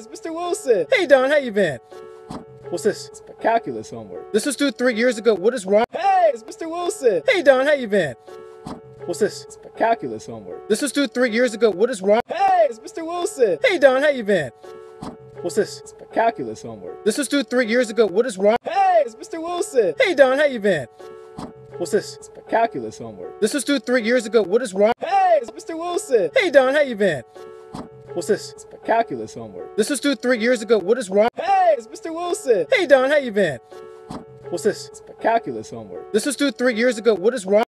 it's Mr. Wilson. Hey, Don, how you been? What's this? It's calculus homework. This was due 3 years ago. What is wrong? Hey, it's Mr. Wilson. Hey, Don, how you been? What's this? It's calculus homework. This was due 3 years ago. What is wrong? Hey, it's Mr. Wilson. Hey, Don, how you been? What's this? It's calculus homework. This was due 3 years ago. What is wrong? Hey, it's Mr. Wilson. Hey, Don, how you been? What's this? It's calculus homework. This was due 3 years ago. What is wrong? Hey, it's Mr. Wilson. Hey, Don, how you been? What's this? It's calculus homework. This was due 3 years ago. What is wrong? Hey, it's Mr. Wilson. Hey, Don, how you been? What's this? It's calculus homework. This was due 3 years ago. What is wrong?